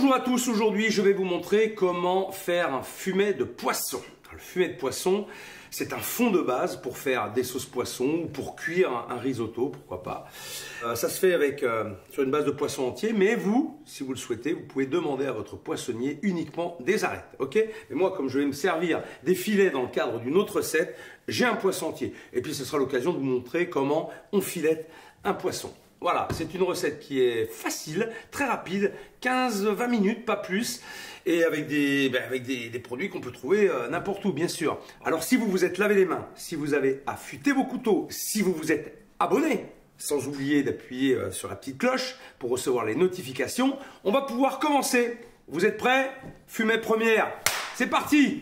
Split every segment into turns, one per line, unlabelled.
Bonjour à tous, aujourd'hui je vais vous montrer comment faire un fumet de poisson. Le fumet de poisson, c'est un fond de base pour faire des sauces poisson ou pour cuire un risotto, pourquoi pas. Ça se fait sur une base de poisson entier, mais vous, si vous le souhaitez, vous pouvez demander à votre poissonnier uniquement des arêtes, ok? Et moi, comme je vais me servir des filets dans le cadre d'une autre recette, j'ai un poisson entier. Et puis ce sera l'occasion de vous montrer comment on filette un poisson. Voilà, c'est une recette qui est facile, très rapide, 15-20 minutes, pas plus, et avec des produits qu'on peut trouver n'importe où, bien sûr. Alors, si vous vous êtes lavé les mains, si vous avez affûté vos couteaux, si vous vous êtes abonné, sans oublier d'appuyer sur la petite cloche pour recevoir les notifications, on va pouvoir commencer. Vous êtes prêts? Fumée première, c'est parti!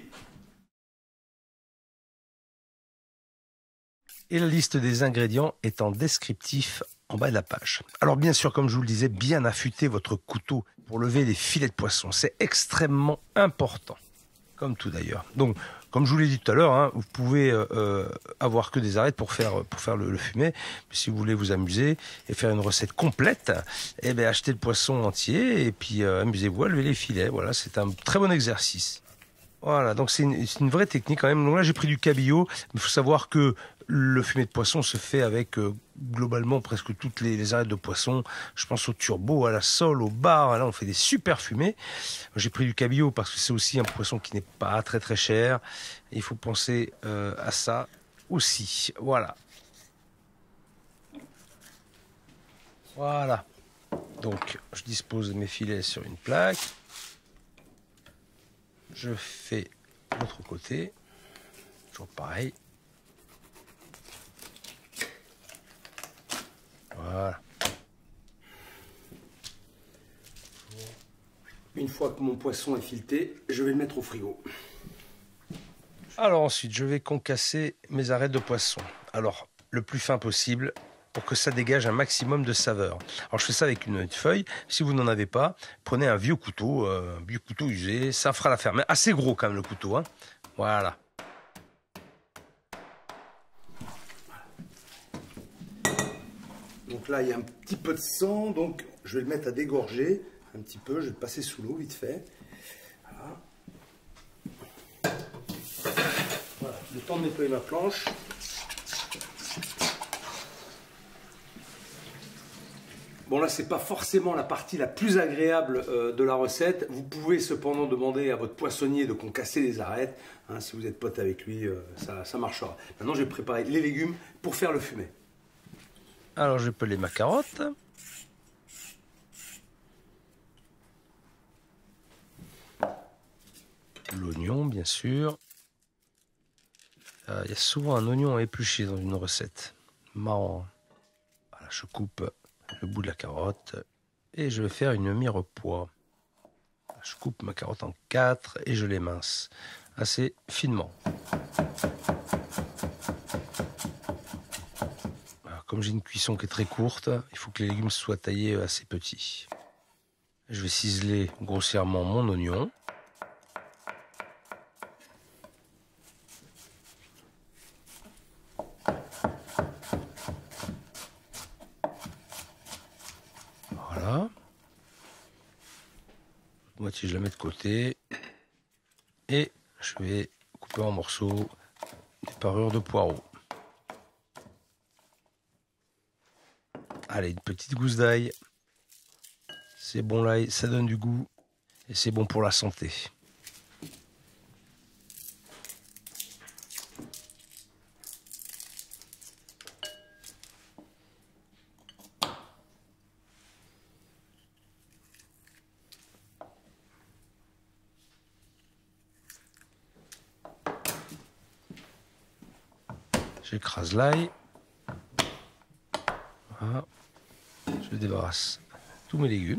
Et la liste des ingrédients est en descriptif en bas de la page. Alors bien sûr, comme je vous le disais, bien affûter votre couteau pour lever les filets de poisson. C'est extrêmement important, comme tout d'ailleurs. Donc, comme je vous l'ai dit tout à l'heure, hein, vous pouvez avoir que des arêtes pour faire le fumet. Mais si vous voulez vous amuser et faire une recette complète, eh bien, achetez le poisson entier et puis amusez-vous à lever les filets. Voilà, c'est un très bon exercice. Voilà, donc c'est une vraie technique quand même. Donc là, j'ai pris du cabillaud, mais il faut savoir que le fumet de poisson se fait avec globalement presque toutes les arêtes de poisson. Je pense au turbo, à la sole, au bar. Là, on fait des super fumées. J'ai pris du cabillaud parce que c'est aussi un poisson qui n'est pas très très cher. Et il faut penser à ça aussi. Voilà. Voilà. Donc, je dispose de mes filets sur une plaque. Je fais l'autre côté, toujours pareil. Voilà.
Une fois que mon poisson est fileté, je vais le mettre au frigo.
Alors ensuite, je vais concasser mes arêtes de poisson. Alors, le plus fin possible pour que ça dégage un maximum de saveur. Alors, je fais ça avec une feuille. Si vous n'en avez pas, prenez un vieux couteau usé. Ça fera l'affaire. Mais assez gros quand même, le couteau, hein. Voilà.
Donc là, il y a un petit peu de sang, donc je vais le mettre à dégorger un petit peu. Je vais le passer sous l'eau vite fait. Voilà. Voilà. Le temps de nettoyer ma planche. Bon, là, c'est pas forcément la partie la plus agréable de la recette. Vous pouvez cependant demander à votre poissonnier de concasser les arêtes. Hein, si vous êtes pote avec lui, ça marchera. Maintenant, je vais préparer les légumes pour faire le fumet.
Alors, je pelais ma carotte. L'oignon, bien sûr. Il y a souvent un oignon à éplucher dans une recette. Marrant. Voilà, je coupe le bout de la carotte et je vais faire une mirepoix. Je coupe ma carotte en 4 et je l'émince assez finement. Alors, comme j'ai une cuisson qui est très courte, il faut que les légumes soient taillés assez petits. Je vais ciseler grossièrement mon oignon. Voilà. Moitié, je la mets de côté. Et je vais couper en morceaux des parures de poireaux. Allez, une petite gousse d'ail. C'est bon l'ail, ça donne du goût. Et c'est bon pour la santé. J'écrase l'ail. Voilà. Je débarrasse tous mes légumes.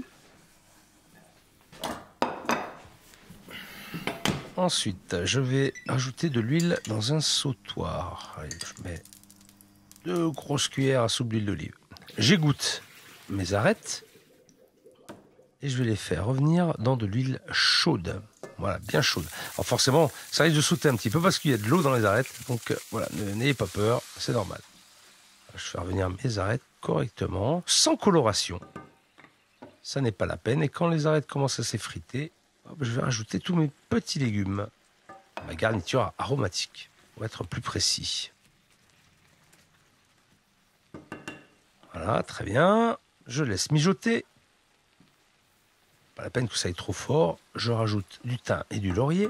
Ensuite, je vais ajouter de l'huile dans un sautoir. Allez, je mets 2 grosses cuillères à soupe d'huile d'olive. J'égoutte mes arêtes et je vais les faire revenir dans de l'huile chaude. Voilà, bien chaude. Alors forcément, ça risque de sauter un petit peu parce qu'il y a de l'eau dans les arêtes. Donc voilà, n'ayez pas peur, c'est normal. Je fais revenir mes arêtes correctement, sans coloration. ça n'est pas la peine. Et quand les arêtes commencent à s'effriter, je vais rajouter tous mes petits légumes, ma garniture aromatique, pour être plus précis. Voilà, très bien. Je laisse mijoter. Pas la peine que ça aille trop fort. Je rajoute du thym et du laurier.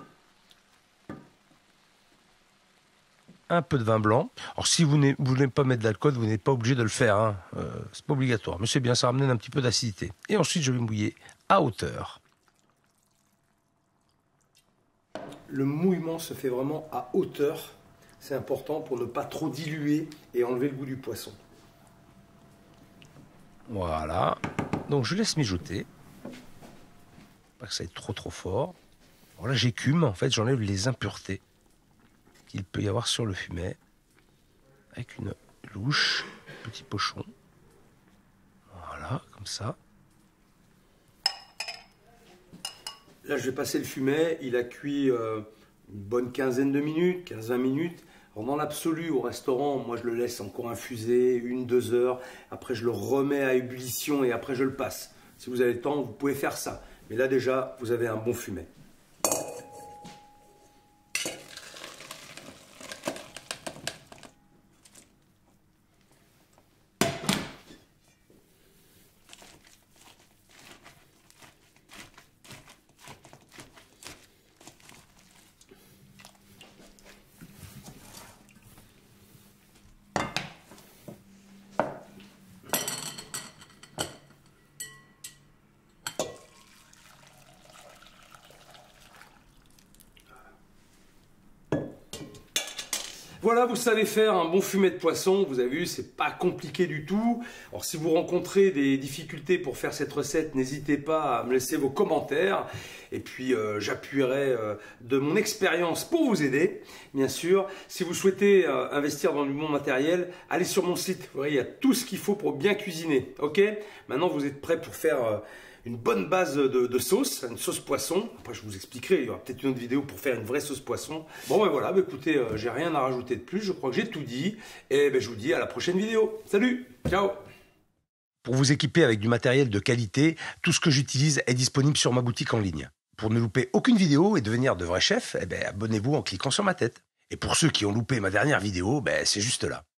Un peu de vin blanc. Alors si vous voulez pas mettre d'alcool, vous n'êtes pas obligé de le faire. Hein. C'est pas obligatoire. Mais c'est bien, ça ramène un petit peu d'acidité. Et ensuite, je vais mouiller à hauteur.
Le mouillement se fait vraiment à hauteur. C'est important pour ne pas trop diluer et enlever le goût du poisson.
Voilà. Donc je laisse mijoter. Pas que ça aille trop fort. Alors là j'écume, en fait j'enlève les impuretés qu'il peut y avoir sur le fumet. Avec une louche, un petit pochon. Voilà, comme ça.
Là je vais passer le fumet, il a cuit une bonne quinzaine de minutes, 15-20 minutes. Alors dans l'absolu, au restaurant, moi je le laisse encore infuser 1-2 heures. Après je le remets à ébullition et après je le passe. Si vous avez le temps, vous pouvez faire ça. Mais là déjà, vous avez un bon fumet. Voilà, vous savez faire un bon fumet de poisson. Vous avez vu, c'est pas compliqué du tout. Alors, si vous rencontrez des difficultés pour faire cette recette, n'hésitez pas à me laisser vos commentaires. Et puis, j'appuierai de mon expérience pour vous aider, bien sûr. Si vous souhaitez investir dans du bon matériel, allez sur mon site. Vous voyez, il y a tout ce qu'il faut pour bien cuisiner. Ok? Maintenant, vous êtes prêts pour faire une bonne base de sauce, une sauce poisson. Après, je vous expliquerai, il y aura peut-être une autre vidéo pour faire une vraie sauce poisson. Bon, ben voilà, écoutez, j'ai rien à rajouter de plus. Je crois que j'ai tout dit. Et ben, je vous dis à la prochaine vidéo. Salut, ciao.
Pour vous équiper avec du matériel de qualité, tout ce que j'utilise est disponible sur ma boutique en ligne. Pour ne louper aucune vidéo et devenir de vrais chefs, abonnez-vous en cliquant sur ma tête. Et pour ceux qui ont loupé ma dernière vidéo, c'est juste là.